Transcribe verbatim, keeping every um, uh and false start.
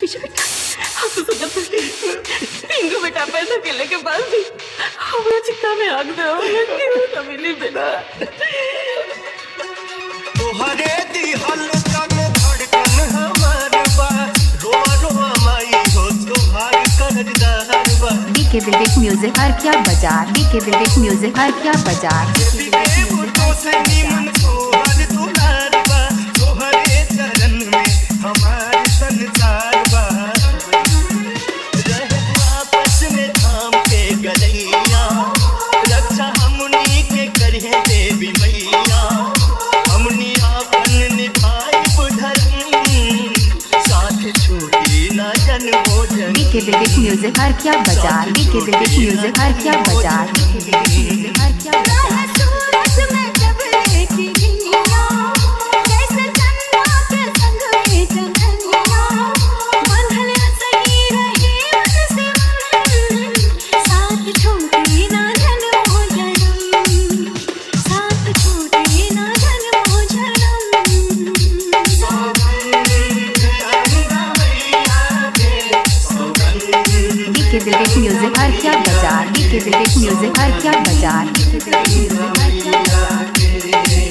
पीछे बेटा हम तो सोचा था टिंगू बेटा पैदा केले के बाद भी हमरा चित्ता में आग दे क्यों न मिली बेटा तोहरे दी हल्का में धड़कन हमार बा रोआ रोआ माई हो तोहार करदार बा डीके विवेक म्यूजिक हर क्या बाजार डीके विवेक म्यूजिक हर क्या बाजार तो से नीमन तोहर दुलार बा तोहरे चरण में हमार संसार बा रहे आपस में थाम के गलैया रक्षा हमनी के करहे देवी मैया हमनी आपन निभाई धर्म साथ छूटी ना जन्मो जन्म डीके विवेक म्यूजिक हर क्या बाजार डीके विवेक म्यूजिक हर क्या बाजार डीके विवेक म्यूजिक हर क्या बाजार डीके विवेक म्यूजिक हर क्या बाजार डीके विवेक म्यूजिक हर क्या बाजार डीके विवेक म्यूजिक हर क्या बाजार।